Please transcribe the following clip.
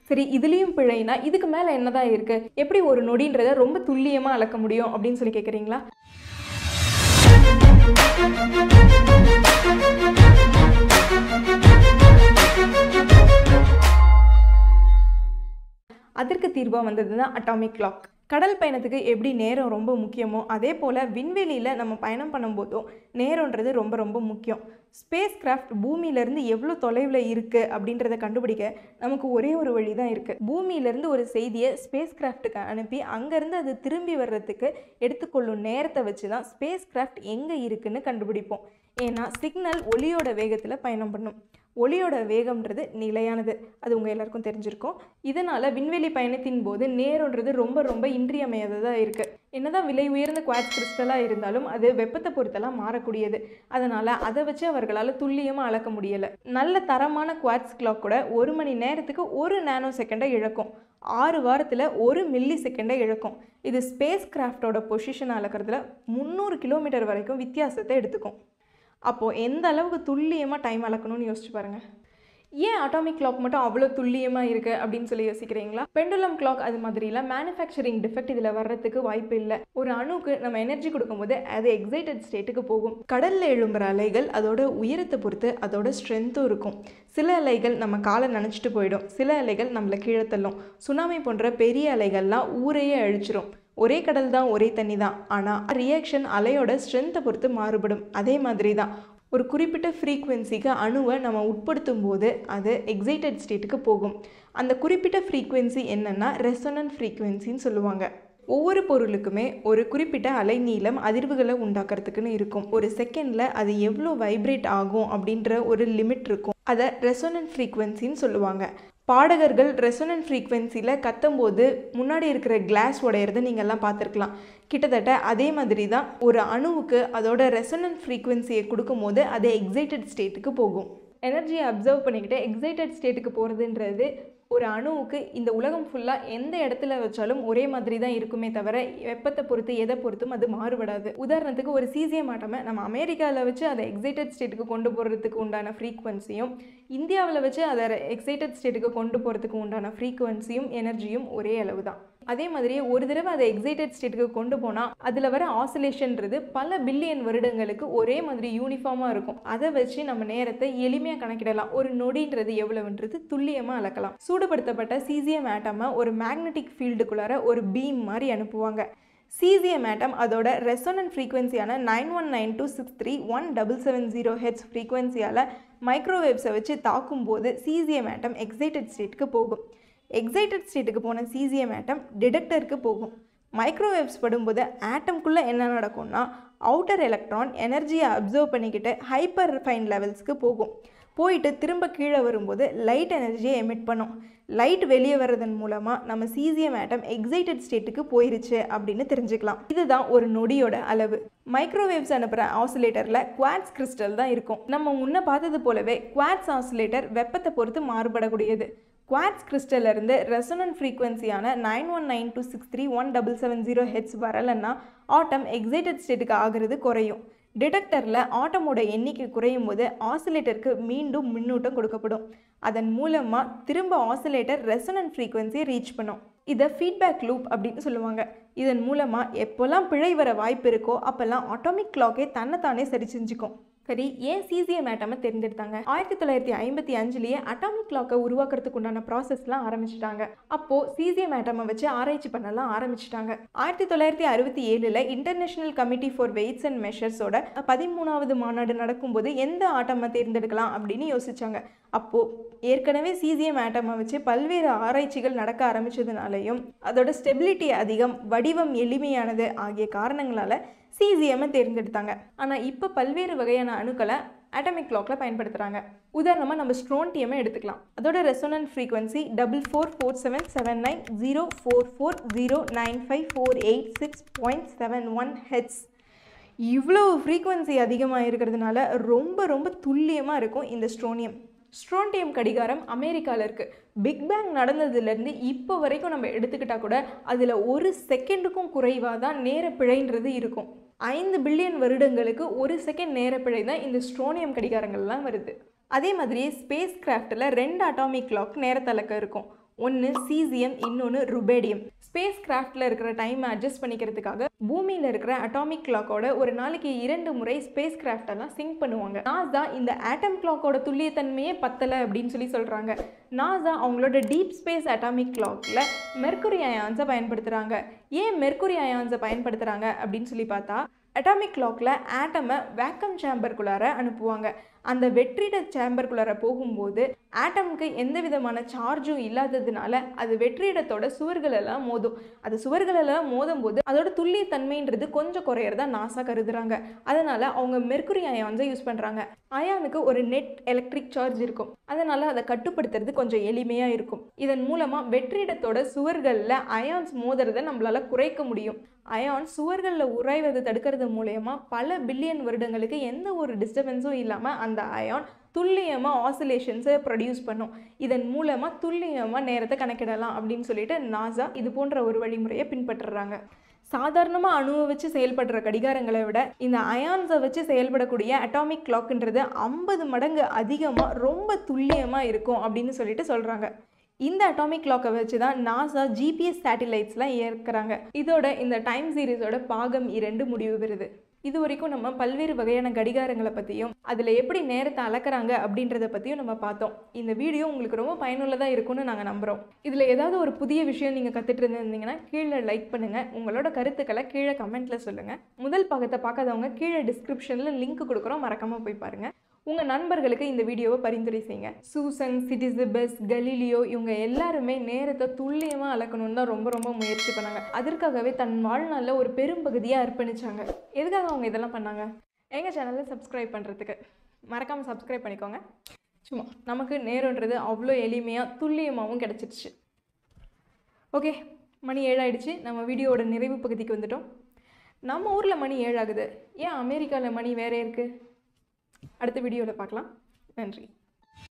சரி, இதுலேயும் பிழைனா இதுக்கு மேலே என்னதான் இருக்குது? எப்படி ஒரு நொடின்றதை ரொம்ப துல்லியமாக அளக்க முடியும் அப்படின்னு சொல்லி கேட்குறீங்களா? அதற்கு தீர்வாக வந்தது தான் அட்டாமிக் கிளாக். கடல் பயணத்துக்கு எப்படி நேரம் ரொம்ப முக்கியமோ அதே போல் விண்வெளியில் நம்ம பயணம் பண்ணும்போதும் நேரம்ன்றது ரொம்ப ரொம்ப முக்கியம். ஸ்பேஸ் கிராஃப்ட் பூமியிலேருந்து எவ்வளோ தொலைவில் இருக்குது அப்படின்றத கண்டுபிடிக்க நமக்கு ஒரே ஒரு வழி தான் இருக்குது. பூமியிலேருந்து ஒரு செய்தியை ஸ்பேஸ் கிராஃப்ட்டுக்கு அனுப்பி அங்கேருந்து அது திரும்பி வர்றதுக்கு எடுத்துக்கொள்ளும் நேரத்தை வச்சு தான் ஸ்பேஸ் கிராஃப்ட் எங்கே இருக்குதுன்னு கண்டுபிடிப்போம். ஏன்னா சிக்னல் ஒளியோட வேகத்தில் பயணம் பண்ணும். ஒளியோட வேகம்ன்றது நிலையானது, அது உங்கள் எல்லாருக்கும் தெரிஞ்சிருக்கும். இதனால் விண்வெளி பயணத்தின் போது நேரம்ன்றது ரொம்ப ரொம்ப இன்றியமையாததாக இருக்குது. என்னதான் விலை உயர்ந்த குவார்ட்ஸ் கிறிஸ்டலாக இருந்தாலும் அது வெப்பத்தை பொறுத்தெல்லாம் மாறக்கூடியது. அதனால் அதை வச்சு அவர்களால் துல்லியமாக அளக்க முடியலை. நல்ல தரமான குவார்ட்ஸ் கிளாக் கூட 1 மணி நேரத்துக்கு 1 நானோ செகண்டை இழக்கும். 6 வாரத்தில் 1 மில்லி செகண்டை இழக்கும். இது ஸ்பேஸ் கிராஃப்டோட பொசிஷனை அளக்கிறதுல 300 கிலோமீட்டர் வரைக்கும் வித்தியாசத்தை எடுத்துக்கும். அப்போது எந்த அளவுக்கு துல்லியமாக டைம் அளக்கணும்னு யோசிச்சு பாருங்கள். ஏன் அட்டாமிக் கிளாக் மட்டும் அவ்வளோ துல்லியமாக இருக்குது அப்படின்னு சொல்லி யோசிக்கிறீங்களா? பெண்டுலம் கிளாக் அது மாதிரிலாம் மேனுஃபேக்சரிங் டிஃபெக்ட் இதில் வர்றதுக்கு வாய்ப்பு இல்லை. ஒரு அணுக்கு நம்ம எனர்ஜி கொடுக்கும்போது அது எக்ஸைட்டட் ஸ்டேட்டுக்கு போகும். கடலில் எழும்புற அலைகள் அதோட உயரத்தை பொறுத்து அதோட ஸ்ட்ரென்த்தும் இருக்கும். சில அலைகள் நம்ம காலை நனைச்சிட்டு போயிடும், சில அலைகள் நம்மளை கீழே தள்ளும். சுனாமி போன்ற பெரிய அலைகள்லாம் ஊரையே அழிச்சிரும். ஒரே கடல் தான், ஒரே தண்ணி தான், ஆனால் ரியாக்ஷன் அலையோட ஸ்ட்ரென்த்தை பொறுத்து மாறுபடும். அதே மாதிரி தான் ஒரு குறிப்பிட்ட ஃப்ரீக்குவென்சிக்கு அணுவை நம்ம உட்படுத்தும் போது அது எக்ஸைட்டட் ஸ்டேட்டுக்கு போகும். அந்த குறிப்பிட்ட ஃப்ரீக்குவென்சி என்னென்னா ரெசோனன்ட் ஃப்ரீக்குவென்சின்னு சொல்லுவாங்க. ஒவ்வொரு பொருளுக்குமே ஒரு குறிப்பிட்ட அலைநீளம் அதிர்வுகளை உண்டாக்குறதுக்குன்னு இருக்கும். ஒரு செகண்டில் அது எவ்வளோ வைப்ரேட் ஆகும் அப்படின்ற ஒரு லிமிட் இருக்கும். அதை ரெசோனன்ட் ஃப்ரீக்குவென்சின்னு சொல்லுவாங்க. பாடகர்கள் ரெசோனன்ட் ஃப்ரீக்குவென்சியில் கத்தும்போது முன்னாடி இருக்கிற கிளாஸ் உடையிறத நீங்கள்லாம் பார்த்துருக்கலாம். கிட்டத்தட்ட அதே மாதிரி தான் ஒரு அணுவுக்கு அதோட ரெசோனன்ட் ஃப்ரீக்குவென்சியை கொடுக்கும்போது அது எக்ஸைட்டட் ஸ்டேட்டுக்கு போகும். எனர்ஜியை அப்சர்வ் பண்ணிக்கிட்டு எக்ஸைட்டட் ஸ்டேட்டுக்கு போகிறதுன்றது ஒரு அணுவுக்கு இந்த உலகம் ஃபுல்லாக எந்த இடத்துல வச்சாலும் ஒரே மாதிரி தான் இருக்குமே தவிர வெப்பத்தை பொறுத்து எதை பொறுத்தும் அது மாறுபடாது. உதாரணத்துக்கு ஒரு சீசியம் ஆட்டமை நம்ம அமெரிக்காவில் வச்சு அதை எக்ஸைட்டட் ஸ்டேட்டுக்கு கொண்டு போகிறதுக்கு உண்டான ஃப்ரீக்குவென்சியும் இந்தியாவில் வச்சு அதை எக்ஸைட்டட் ஸ்டேட்டுக்கு கொண்டு போகிறதுக்கு உண்டான ஃப்ரீக்குவென்சியும் எனர்ஜியும் ஒரே அளவு தான். அதே மாதிரியே ஒரு தடவை அதை எக்ஸைட்டட் ஸ்டேட்டுக்கு கொண்டு போனால் அதில் வர ஆசிலேஷன்றது பல பில்லியன் வருடங்களுக்கு ஒரே மாதிரி யூனிஃபார்மாக இருக்கும். அதை வச்சு நம்ம நேரத்தை எளிமையாக கணக்கிடலாம். ஒரு நொடின்றது எவ்வளவுன்றது துல்லியமாக அளக்கலாம். சூடுபடுத்தப்பட்ட சீசியம் ஆட்டமை ஒரு மேக்னெட்டிக் ஃபீல்டுக்குள்ளார ஒரு பீம் மாதிரி அனுப்புவாங்க. சீசியம் ஆட்டம் அதோட ரெசோனன்ட் ஃப்ரீக்வன்சியான 9192631770 ஹெர்ட்ஸ் ஃப்ரீக்வன்சியால் மைக்ரோவேவ்ஸை வச்சு தாக்கும்போது சீசியம் ஆட்டம் எக்ஸைட்டட் ஸ்டேட்டுக்கு போகும். எக்ஸைட்டட் ஸ்டேட்டுக்கு போன சீசியம் ஆட்டம் டிடெக்டருக்கு போகும். மைக்ரோவேவ்ஸ் படும்போது ஆட்டம்குள்ளே என்ன நடக்கும்னா அவுட்டர் எலக்ட்ரான் எனர்ஜியை அப்சர்வ் பண்ணிக்கிட்டு ஹைப்பர் ரிஃபைன் லெவல்ஸ்க்கு போகும். போயிட்டு திரும்ப கீழே வரும்போது லைட் எனர்ஜியை எமிட் பண்ணும். லைட் வெளியே வர்றதன் மூலமாக நம்ம சீசியம் ஆட்டம் எக்ஸைட்டட் ஸ்டேட்டுக்கு போயிருச்சு அப்படின்னு தெரிஞ்சுக்கலாம். இதுதான் ஒரு நொடியோட அளவு. மைக்ரோவேவ்ஸ் அனுப்புகிற ஆசிலேட்டரில் குவார்ட்ஸ் கிறிஸ்டல் தான் இருக்கும். நம்ம முன்ன பார்த்தது போலவே குவார்ட்ஸ் ஆசிலேட்டர் வெப்பத்தை பொறுத்து மாறுபடக்கூடியது. குவார்ட்ஸ் கிறிஸ்டலிருந்து ரெசோனன்ட் ஃப்ரீக்வன்சியான 9192631770 ஹெர்ட்ஸ் வரலைன்னா ஆட்டம் எக்ஸைட்டட் ஸ்டேட்டுக்கு ஆகிறது குறையும். டிடெக்டரில் ஆட்டமோட எண்ணிக்கை குறையும் போது ஆசிலேட்டருக்கு மீண்டும் மின்னூட்டம் கொடுக்கப்படும். அதன் மூலமாக திரும்ப ஆசிலேட்டர் ரெசோனன்ட் ஃப்ரீக்வன்சியை ரீச் பண்ணும். இதை ஃபீட்பேக் லூப் அப்படின்னு சொல்லுவாங்க. இதன் மூலமாக எப்போல்லாம் பிழை வர வாய்ப்பு இருக்கோ அப்போல்லாம் ஆட்டோமிக் கிளாக்கே தன்னைத்தானே சரி செஞ்சுக்கும். சரி, ஏன் சீசியம் ஆட்டமை தேர்ந்தெடுத்தாங்க? 1955லேயே அட்டாமிக் கிளாக்கை உருவாக்குறதுக்கு உண்டான ப்ராசஸ்லாம் ஆரம்பிச்சிட்டாங்க. அப்போது சீசியம் ஆட்டமை வச்சு ஆராய்ச்சி பண்ணலாம் ஆரம்பிச்சிட்டாங்க. 1967 international committee for weights and மெஷர்ஸோட 13வது மாநாடு நடக்கும்போது எந்த ஆட்டமை தேர்ந்தெடுக்கலாம் அப்படின்னு யோசிச்சாங்க. அப்போது ஏற்கனவே சீசியம் ஆட்டமை வச்சு பல்வேறு ஆராய்ச்சிகள் நடக்க ஆரம்பித்ததுனாலையும் அதோட ஸ்டெபிலிட்டி அதிகம், வடிவம் எளிமையானது ஆகிய காரணங்களால் சீசியமை தேர்ந்தெடுத்தாங்க. ஆனால் இப்போ பல்வேறு வகையான அணுக்களை அட்டாமிக் கிளாக்ல பயன்படுத்துகிறாங்க. உதாரணமாக நம்ம ஸ்ட்ரோன்டியமை எடுத்துக்கலாம். அதோட ரெசோனன்ட் ஃப்ரீக்வன்சி 44477904409548.6.71 ஹெர்ட்ஸ். இவ்வளோ ஃப்ரீக்வன்சி அதிகமாக இருக்கிறதுனால ரொம்ப ரொம்ப துல்லியமாக இருக்கும் இந்த ஸ்ட்ரோன்டியம் கடிகாரம் அமெரிக்காவில் இருக்குது. பிக் பேங் நடந்ததுலேருந்து இப்போ வரைக்கும் நம்ம எடுத்துக்கிட்டால் கூட அதில் ஒரு செகண்டுக்கும் குறைவாக தான் நேர பிழைன்றது இருக்கும். 5 பில்லியன் வருடங்களுக்கு 1 செகண்ட் நேர பிழை தான் இந்த ஸ்ட்ரோனியம் கடிகாரங்கள்லாம் வருது. அதே மாதிரியே ஸ்பேஸ் கிராஃப்டில் 2 அட்டாமிக் கிளாக் நேரத்தலக்க இருக்கும். ஒன்று சீசியம், இன்னொன்று ருபேடியம். ஸ்பேஸ் கிராஃப்டில் இருக்கிற டைமை அட்ஜஸ்ட் பண்ணிக்கிறதுக்காக பூமியில் இருக்கிற அட்டாமிக் கிளாக்கோட ஒரு நாளைக்கு 2 முறை ஸ்பேஸ் கிராஃப்டெல்லாம் சிங்க் பண்ணுவாங்க. நாசா இந்த ஆட்டம் கிளாக்கோட துல்லியத்தன்மையே பத்தலை அப்படின்னு சொல்கிறாங்க. நாசா அவங்களோட டீப் ஸ்பேஸ் அட்டாமிக் கிளாக்ல மெர்க்குரி அயான்ஸை பயன்படுத்துகிறாங்க. ஏன் மெர்க்குரி அயான்ஸை பயன்படுத்துகிறாங்க அப்படின்னு பார்த்தா, அட்டாமிக் கிளாக்ல ஆட்டமை வேக்கம் சேம்பருக்குள்ளார அனுப்புவாங்க. அந்த வெற்றிட சேம்பருக்குள்ளார போகும்போது ஆட்டமுக்கு எந்த விதமான சார்ஜும் இல்லாததுனால அது வெற்றிடத்தோட சுவர்களெல்லாம் மோதும். அது சுவர்களெல்லாம் மோதும் போது அதோட துல்லியத்தன்மைன்றது கொஞ்சம் குறையிறதா நாசா கருதுறாங்க. அதனால அவங்க மெர்க்குரி அயான்ஸை யூஸ் பண்ணுறாங்க. அயானுக்கு ஒரு நெட் எலக்ட்ரிக் சார்ஜ் இருக்கும். அதனால அதை கட்டுப்படுத்துறது கொஞ்சம் எளிமையாக இருக்கும். இதன் மூலமாக வெற்றிடத்தோட சுவர்களில் அயான்ஸ் மோதுறதை நம்மளால குறைக்க முடியும். அயான் சுவர்களில் உராய்வதை தடுக்கிறது மூலயமா பல பில்லியன் வருடங்களுக்கு எந்த ஒரு டிஸ்டர்பன்ஸும் இல்லாமல் அந்த அயான் துல்லியமாக ஆசிலேஷன்ஸை ப்ரொடியூஸ் பண்ணும். இதன் மூலமாக துல்லியமாக நேரத்தை கணக்கிடலாம் அப்படின்னு சொல்லிட்டு நாசா இது போன்ற ஒரு வழிமுறையை பின்பற்றுறாங்க. சாதாரணமாக அணுவை வச்சு செயல்படுற கடிகாரங்களை விட இந்த அயான்ஸை வச்சு செயல்படக்கூடிய அட்டாமிக் கிளாக்ன்றது 50 மடங்கு அதிகமாக ரொம்ப துல்லியமாக இருக்கும் அப்படின்னு சொல்கிறாங்க. இந்த அட்டாமிக் கிளாக்கை வச்சு தான் நாசா ஜிபிஎஸ் சேட்டிலைட்ஸ்லாம் ஏற்கிறாங்க. இதோட இந்த டைம் சீரீஸோட பாகம் 2 முடிவு பெறுது. இது வரைக்கும் நம்ம பல்வேறு வகையான கடிகாரங்களை பற்றியும் அதில் எப்படி நேரத்தை அளக்குறாங்க அப்படின்றத பற்றியும் நம்ம பார்த்தோம். இந்த வீடியோ உங்களுக்கு ரொம்ப பயனுள்ளதாக இருக்கும்னு நாங்கள் நம்புகிறோம். இதில் ஏதாவது ஒரு புதிய விஷயம் நீங்கள் கற்றுட்டு இருந்தீங்கன்னா கீழே லைக் பண்ணுங்கள். உங்களோட கருத்துக்களை கீழே கமெண்ட்டில் சொல்லுங்கள். முதல் பாகத்தை பார்க்காதவங்க கீழே டிஸ்கிரிப்ஷனில் லிங்க் கொடுக்குறோம், மறக்காமல் போய் பாருங்கள். உங்கள் நண்பர்களுக்கு இந்த வீடியோவை பரிந்துரை செய்யுங்க. சூசன், சிட்டிசபெஸ், கலீலியோ இவங்க எல்லாருமே நேரத்தை துல்லியமாக அளக்கணும்னு தான் ரொம்ப ரொம்ப முயற்சி பண்ணாங்க. அதற்காகவே தன் வாழ்நாளில் ஒரு பெரும்பகுதியாக அர்ப்பணித்தாங்க. எதுக்காக அவங்க இதெல்லாம் பண்ணாங்க? எங்கள் சேனலை சப்ஸ்கிரைப் பண்ணுறதுக்கு. மறக்காமல் சப்ஸ்கிரைப் பண்ணிக்கோங்க. சும்மா நமக்கு நேரம்ன்றது அவ்வளோ எளிமையாக துல்லியமாகவும் கிடச்சிடுச்சு. ஓகே, மணி 7 ஆகிடுச்சு. நம்ம வீடியோவோட நிறைவு பகுதிக்கு வந்துட்டோம். நம்ம ஊரில் மணி 7 ஆகுது, ஏன் அமெரிக்காவில் மணி வேறே இருக்குது? அடுத்த வீடியோவில் பார்க்கலாம். நன்றி.